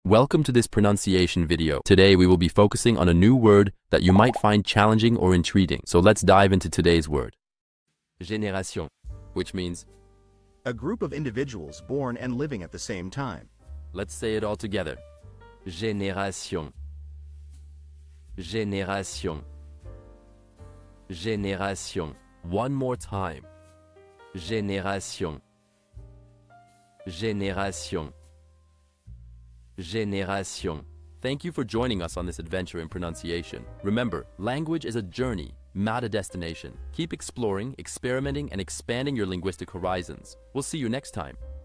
Welcome to this pronunciation video. Today we will be focusing on a new word that you might find challenging or intriguing. So let's dive into today's word. Génération, which means a group of individuals born and living at the same time. Let's say it all together. Génération. Génération. Génération. One more time. Génération. Génération. Génération. Thank you for joining us on this adventure in pronunciation. Remember, language is a journey, not a destination. Keep exploring, experimenting, and expanding your linguistic horizons. We'll see you next time.